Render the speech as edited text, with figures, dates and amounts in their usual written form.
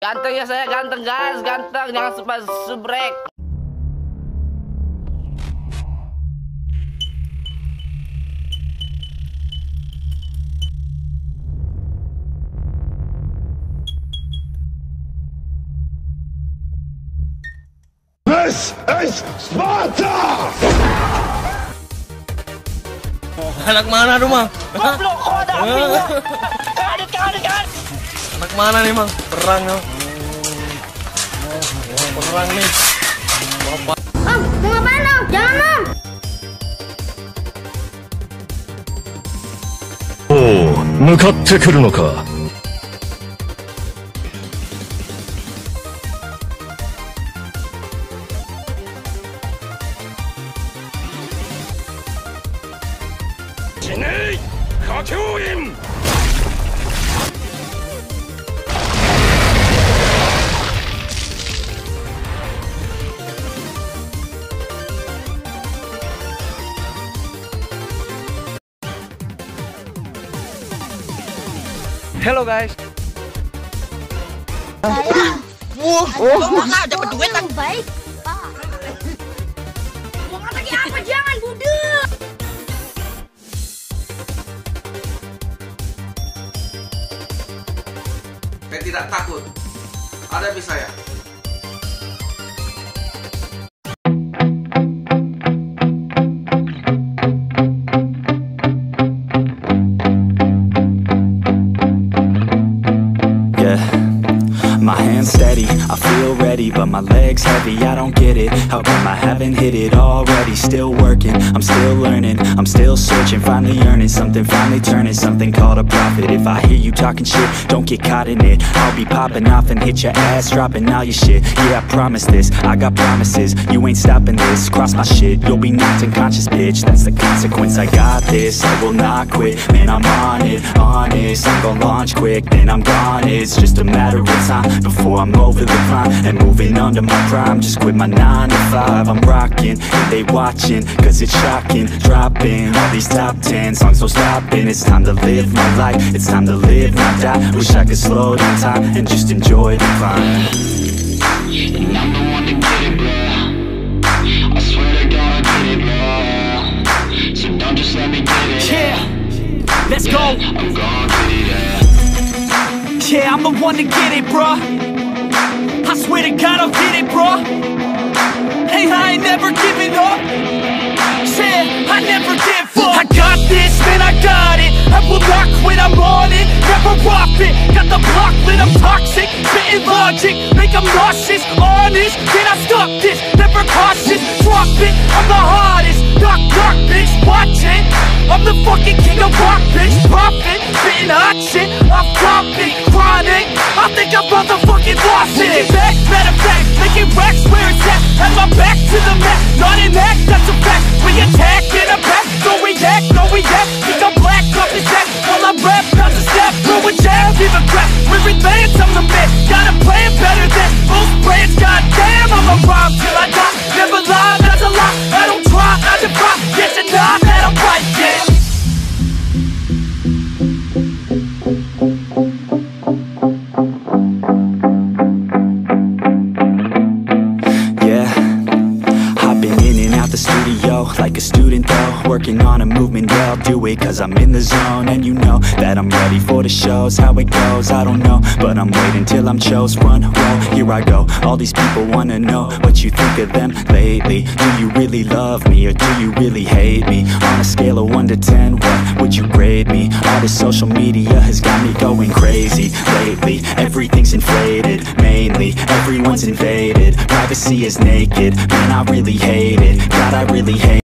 Ganteng ya saya, ganteng guys, ganteng, jangan subrek. This is Sparta! Anak mana tuh, Mang? Goblok, kok ada apinya? Kaget. Anak mana nih, Mang? Perang nih. Perang nih. Bapak. Om, mau ngapain om? Jangan om. Oh, 向かってくるのか。死ねい、歌教員。 Hello guys. Saya dapat duit kan? Baik. Mau lagi apa? Jangan budek. Saya tidak takut. Hadapi saya. My hands steady, I feel ready, but my legs heavy, I don't get it. How come I haven't hit it already? Still working, I'm still learning, I'm still searching, finally earning something, finally turning something called a profit. If I hear you talking shit, don't get caught in it. I'll be popping off and hit your ass, dropping all your shit. Yeah, I promise this, I got promises, you ain't stopping this. Cross my shit, you'll be knocked unconscious, bitch. That's the consequence, I got this, I will not quit. Man, I'm on it, honest, I'm gon' launch quick, then I'm gone. It's just a matter of time before I'm over the climb and moving under my prime. Just quit my 9 to 5, I'm rocking and they watching, cause it's shocking. Dropping all these top 10 songs, so stopping. It's time to live my life, it's time to live, not die. Wish I could slow down time and just enjoy the climb. And I'm the one to get it, bro. I swear to God I get it, bro. So don't just let me get it. Yeah, let's go. I'm gon' get it, yeah. Yeah, I'm the one to get it, bruh. I swear to God I'll get it, bruh. Hey, I ain't never giving up. Yeah, I never give up. I got this, man, I got it. I will not quit, I'm on it. Never off it. Got the block lit, I'm toxic. Spitting logic, make them nauseous. Honest, can I stop this? Never cautious, drop it. I'm the hardest. Knock, knock, bitch, watch it. I'm the fucking king of rock, bitch. Profit, spitting hot shit. I'm topic, chronic. I think I'm motherfucking lost it. Making back, matter of fact, making racks where it's at. Have my back to the mat, not an act, that's a fact. We attack in a back, no react, no react. Think I'm black, up his neck, while I rap, bounce a step, throw a jab, give a crap. We're advanced, I'm the man, gotta play it better than most brands. Goddamn, I'm a rhyme till I die. Never lie, that's a lie. I don't try, I defy. Yes and nah, that I'm right, yeah. The studio, like a student though, working on a movement, yeah, I'll do it cause I'm in the zone. And you know that I'm ready for the shows. How it goes, I don't know, but I'm waiting till I'm chose. Front row, here I go. All these people wanna know what you think of them lately. Do you really love me or do you really hate me? On a scale of 1 to 10, what would you grade me? All this social media has got me going crazy lately. Everything's inflated, mainly everyone's invaded. Privacy is naked, man, I really hate it. God, I really hate